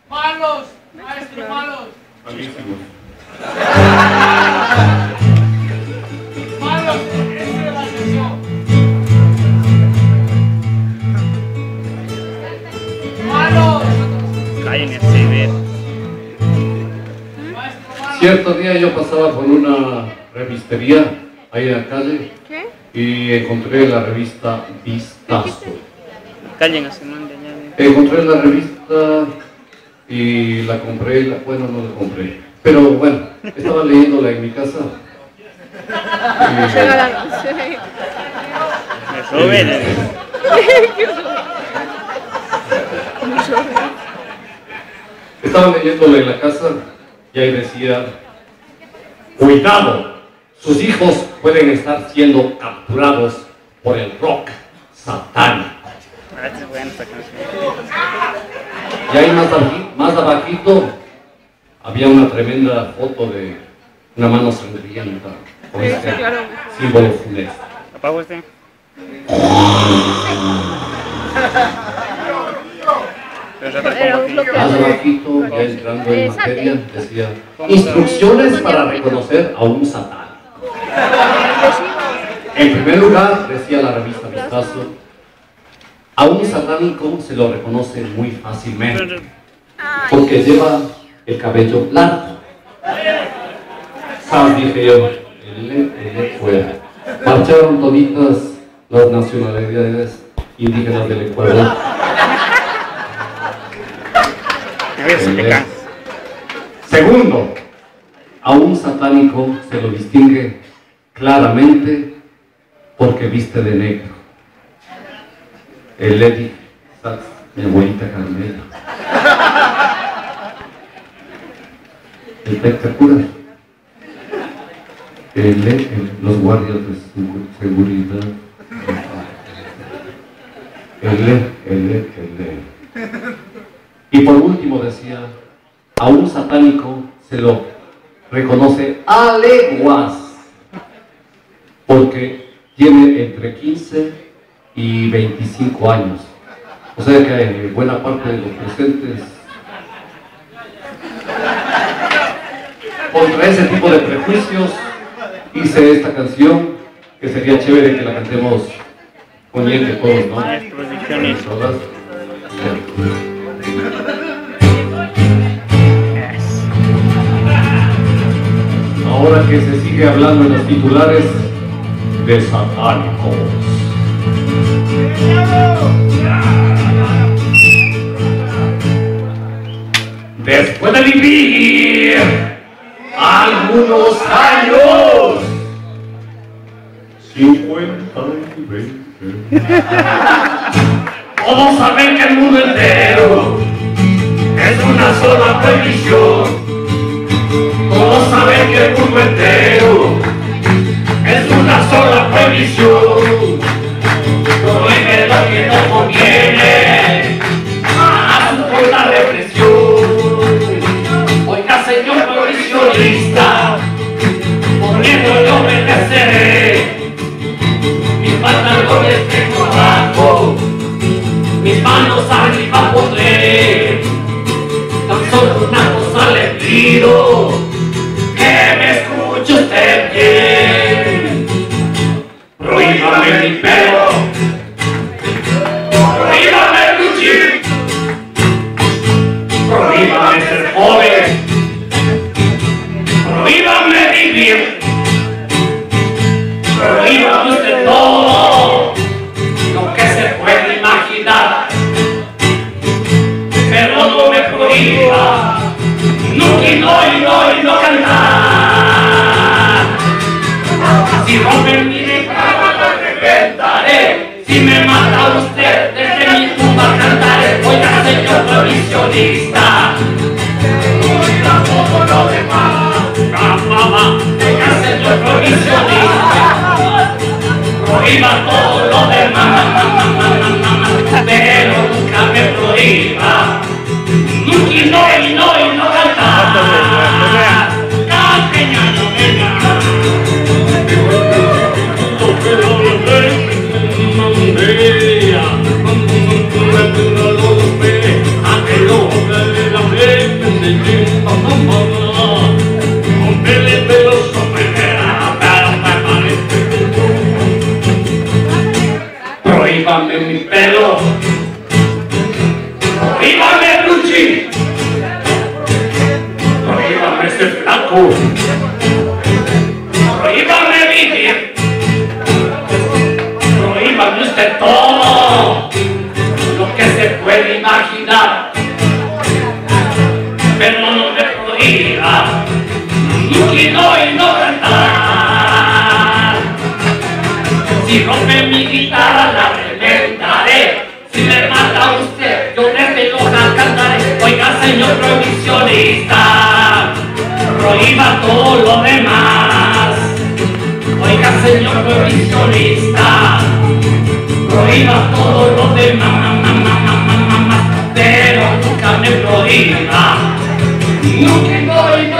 Malos, maestro, malos. Malísimos. Malos, esa es la atención. Malos. Callen el ciber. Maestro, malos. Cierto día yo pasaba por una revistería ahí en la calle ¿Qué? y encontré la revista Vistazo. Callen a Simón de allá. Encontré la revista y la compré, bueno, no la compré, pero bueno, estaba leyéndola en mi casa. Regalaron. Sí. Me suben. Estaba leyéndola en la casa y ahí decía: cuidado, sus hijos pueden estar siendo capturados por el rock satánico. Ah, esta es buena esta canción. Y ahí más abajito había una tremenda foto de una mano sangrienta con Sí, este claro. símbolo funesto. ¿Apago este? Pero ya te Era pongo un bloque. aquí. Más abajito, ya entrando en Exacto. materia, decía: instrucciones para reconocer a un satánico. En primer lugar, decía la revista Vistazo, a un satánico se lo reconoce muy fácilmente, porque lleva el cabello largo. ¿Sabes? Dije yo, el fuera. Marcharon toditas las nacionalidades indígenas del Ecuador. A ver si te cansas. Segundo, a un satánico se lo distingue claramente porque viste de negro. El Lady Sax, mi abuelita Carmela. Espectacular. Los guardias de seguridad. Y por último decía, a un satánico se lo reconoce a leguas, porque tiene entre 15 y 25 años. O sea que buena parte de los presentes contra ese tipo de prejuicios hice esta canción, que sería chévere que la cantemos con de todos, ¿no? Producciones. Todas. Ahora que se sigue hablando en los titulares de satánicos. Después de vivir algunos años, 50 y 20, todos saben que el mundo entero es una sola previsión. Todos saben que el mundo entero es una sola previsión. Prohíbe lo que no conviene, haz por la represión. Oiga, señor provisionista, poniendo yo me obedeceré. Mis pantalones tengo abajo, mis manos arriba podré. Tan solo una cosa le pido, que me escuche usted bien. Prohíbame mi pelo, prohíbame luchar, prohíbame ser joven, prohíbame vivir, prohíbame usted todo lo que se puede imaginar, pero no me prohíba nunca y no cantar. Si rompen mi ventana lo reventaré, si me mata usted desde mi tumba cantaré. Oiga, señor provisionista, oiga todo lo demás, mamá. Oiga, señor provisionista, prohíba todo lo demás, pero nunca me prohíba nunca y no cantar. Campeñano, venga. Ante Prohíbame vivir, prohíbame usted todo lo que se puede imaginar, pero no me prohíba no y no cantar. Si rompe mi guitarra la reventaré, si me mata usted yo le peloja cantaré. Oiga señor prohibicionista, prohíba todo lo demás. Oiga señor prohibicionista, prohíba todo lo demás, pero nunca me prohíba. No.